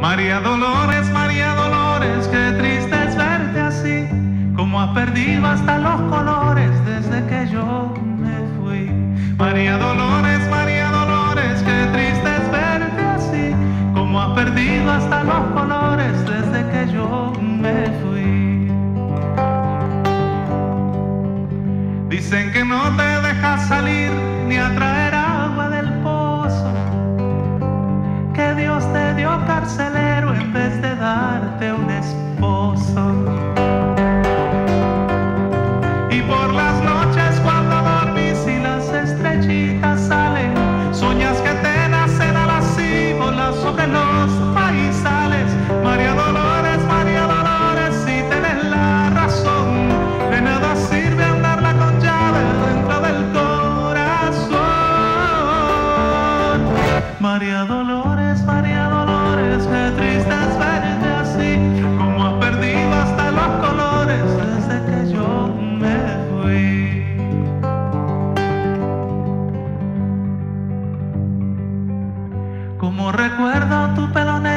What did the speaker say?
María Dolores, qué triste es verte así, como has perdido hasta los colores desde que yo me fui. María Dolores, qué triste es verte así, como has perdido hasta los colores desde que yo me fui. Dicen que no te dejas salir ni a traer agua del pozo, que Dios te dio carcelero en vez de darte un esposo. Y por las noches cuando dormís y las estrellitas salen, sueñas que te nacen alas y volas sobre los maizales. María Dolores, si tenés la razón, de nada sirve andarla con llave dentro del corazón. María Dolores, qué triste es verte así, como has perdido hasta los colores desde que yo me fui. Como recuerdo tu pelo negro